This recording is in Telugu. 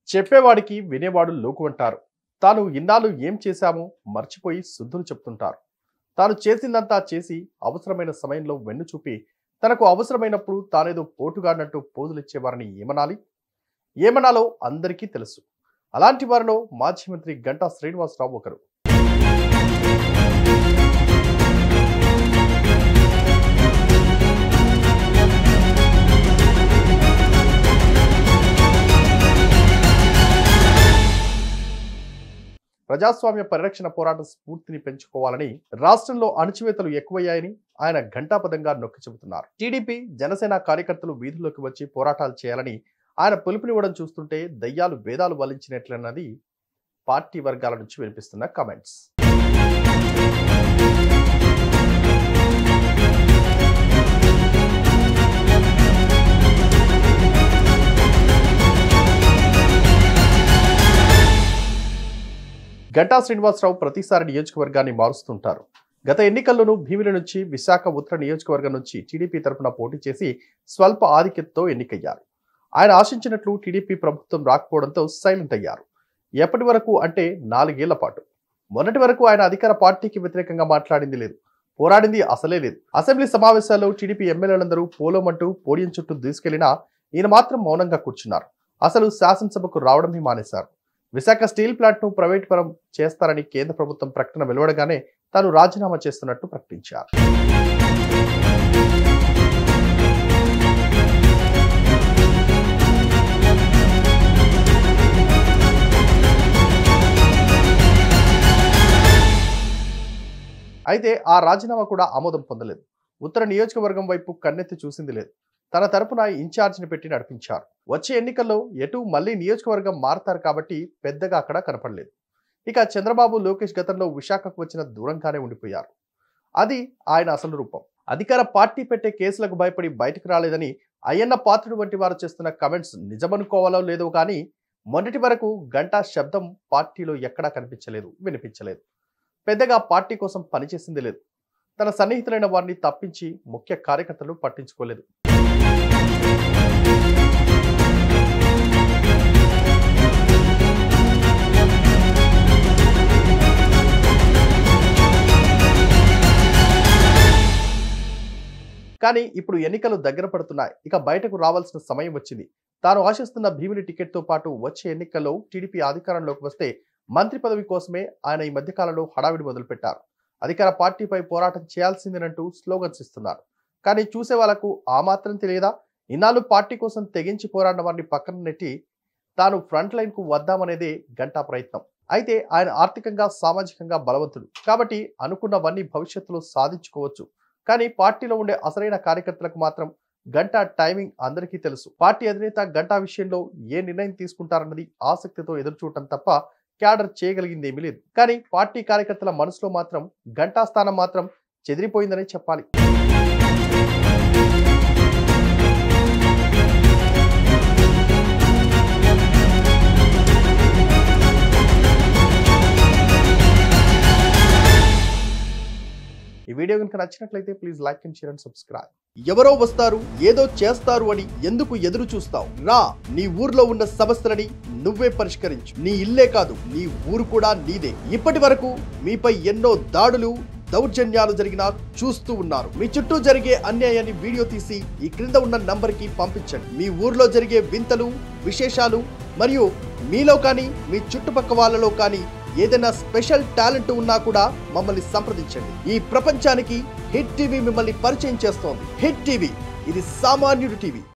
చెప్పేవాడికి వినేవాడు లోకు అంటారు. తాను ఇన్నాళ్ళు ఏం చేశామో మర్చిపోయి శుద్ధులు చెప్తుంటారు. తాను చేసిందంతా చేసి అవసరమైన సమయంలో వెన్ను చూపి తనకు అవసరమైనప్పుడు తానేదో పోటుగాడినట్టు పోజులిచ్చేవారని ఏమనాలి? ఏమనాలో అందరికీ తెలుసు. అలాంటి వారిలో మాజీ మంత్రి గంటా శ్రీనివాసరావు ఒకరు. ప్రజాస్వామ్య పరిరక్షణ పోరాట స్ఫూర్తిని పెంచుకోవాలని, రాష్ట్రంలో అణచివేతలు ఎక్కువయ్యాయని ఆయన ఘంటాపదంగా నొక్కి చెబుతున్నారు. టీడీపీ జనసేన కార్యకర్తలు వీధుల్లోకి వచ్చి పోరాటాలు చేయాలని ఆయన పిలుపునివ్వడం చూస్తుంటే దయ్యాలు వేదాలు వల్లించినట్లన్నది పార్టీ వర్గాల నుంచి వినిపిస్తున్న కామెంట్స్. గంటా శ్రీనివాసరావు ప్రతిసారి నియోజకవర్గాన్ని మారుస్తుంటారు. గత ఎన్నికల్లోనూ భీమిలి నుంచి విశాఖ ఉత్తర నియోజకవర్గం నుంచి టీడీపీ తరఫున పోటీ చేసి స్వల్ప ఆధిక్యతతో ఎన్నికయ్యారు. ఆయన ఆశించినట్లు టీడీపీ ప్రభుత్వం రాకపోవడంతో సైలెంట్ అయ్యారు. ఎప్పటి వరకు అంటే 4 ఏళ్ల పాటు. మొన్నటి వరకు ఆయన అధికార పార్టీకి వ్యతిరేకంగా మాట్లాడింది లేదు, పోరాడింది అసలే లేదు. అసెంబ్లీ సమావేశాల్లో టీడీపీ ఎమ్మెల్యేలందరూ పోలోమంటూ పోడియం చుట్టూ దూసుకెళ్లినా ఈయన మాత్రం మౌనంగా కూర్చున్నారు. అసలు శాసనసభకు రావడమే మానేశారు. విశాఖ స్టీల్ ప్లాంట్ ను ప్రైవేట్ పరం చేస్తారని కేంద్ర ప్రభుత్వం ప్రకటన వెలువడగానే తాను రాజీనామా చేస్తున్నట్టు ప్రకటించారు. అయితే ఆ రాజీనామా కూడా ఆమోదం పొందలేదు. ఉత్తర నియోజకవర్గం వైపు కన్నెత్తి చూసింది లేదు. తన తరపున ఇన్ఛార్జిని పెట్టి నడిపించారు. వచ్చే ఎన్నికల్లో ఎటు మళ్లీ నియోజకవర్గం మారతారు కాబట్టి పెద్దగా అక్కడ కనపడలేదు. ఇక చంద్రబాబు, లోకేష్ గతంలో విశాఖకు వచ్చిన దూరంగానే ఉండిపోయారు. అది ఆయన అసలు రూపం. అధికార పార్టీ పెట్టే కేసులకు భయపడి బయటకు రాలేదని అయ్యన్న పాత్రుడు వంటి వారు చేస్తున్న కమెంట్స్ నిజమనుకోవాలో లేదో కానీ మొన్నటి వరకు గంటా శబ్దం పార్టీలో ఎక్కడా కనిపించలేదు, వినిపించలేదు. పెద్దగా పార్టీ కోసం పనిచేసింది లేదు. తన సన్నిహితులైన వారిని తప్పించి ముఖ్య కార్యకర్తలు పట్టించుకోలేదు. కానీ ఇప్పుడు ఎన్నికలు దగ్గర పడుతున్నాయి. ఇక బయటకు రావాల్సిన సమయం వచ్చింది. తాను ఆశిస్తున్న భీమిలి టికెట్ తో పాటు వచ్చే ఎన్నికల్లో టీడీపీ అధికారంలోకి వస్తే మంత్రి పదవి కోసమే ఆయన ఈ మధ్య కాలంలో హడావిడి మొదలుపెట్టారు. అధికార పార్టీపై పోరాటం చేయాల్సిందేనంటూ స్లోగన్స్ ఇస్తున్నారు. కానీ చూసే వాళ్లకు ఆ మాత్రం తెలియదా? ఇన్నాళ్ళు పార్టీ కోసం తెగించి పోరాడిన వారిని పక్కన నెట్టి తాను ఫ్రంట్ లైన్ కు వద్దామనేదే గంటా ప్రయత్నం. అయితే ఆయన ఆర్థికంగా, సామాజికంగా బలవంతుడు కాబట్టి అనుకున్నవన్నీ భవిష్యత్తులో సాధించుకోవచ్చు. కానీ పార్టీలో ఉండే అసలైన కార్యకర్తలకు మాత్రం గంటా టైమింగ్ అందరికీ తెలుసు. పార్టీ అధినేత గంటా విషయంలో ఏ నిర్ణయం తీసుకుంటారన్నది ఆసక్తితో ఎదురుచూడటం తప్ప క్యాడర్ చేయగలిగింది ఏమీ లేదు. కానీ పార్టీ కార్యకర్తల మనసులో మాత్రం గంటా స్థానం మాత్రం చెదిరిపోయిందని చెప్పాలి. ఈ వీడియో కనుక నచ్చినట్లయితే please like and share and subscribe. ఎవరో వస్తారు, ఏదో చేస్తారు అని ఎందుకు ఎదురు చూస్తావు? రా, నీ ఊర్లో ఉన్న సమస్యలని నువ్వే పరిష్కరించు. నీ ఇల్లే కాదు, నీ ఊరు కూడా నీదే. ఇప్పటి వరకు మీపై ఎన్నో దాడులు, దౌర్జన్యాలు జరిగినా చూస్తూ ఉన్నారు. మీ చుట్టూ జరిగే అన్యాయాన్ని వీడియో తీసి ఈ క్రింద ఉన్న నంబర్కి పంపించండి. మీ ఊర్లో జరిగే వింతలు, విశేషాలు మరియు మీలో కానీ మీ చుట్టుపక్కల వాళ్ళలో కానీ ఏదైనా స్పెషల్ టాలెంట్ ఉన్నా కూడా మమ్మల్ని సంప్రదించండి. ఈ ప్రపంచానికి హిట్ టీవీ మిమ్మల్ని పరిచయం చేస్తోంది. హిట్ టీవీ, ఇది సామాన్యుడి టీవీ.